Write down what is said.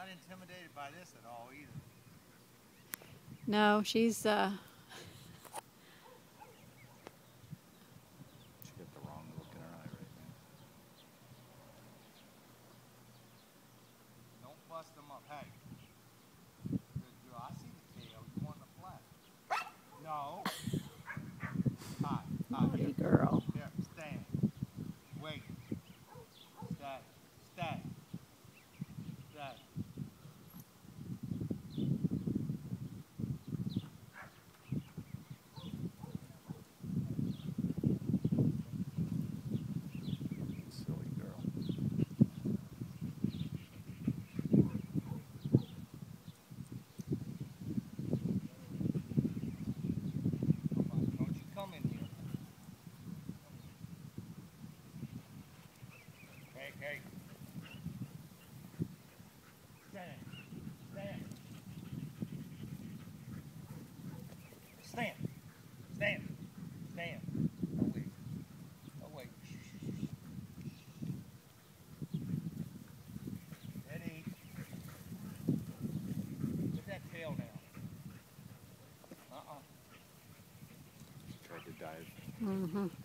not intimidated by this at all either. No, she's She got the wrong look in her eye right now. Don't bust them up. Hey. Good girl. I see the tail. You want the flat? No. Hi. naughty Here. girl. Here. Stand. Wait. Stay. Stay. Stay. Silly girl. Don't you come in here. Hey, hey. Stand. Stand. Stand. Stand. Stand. Oh, wait. Oh, wait. Eddie. Put that tail down. She tried to dive. Mm-hmm.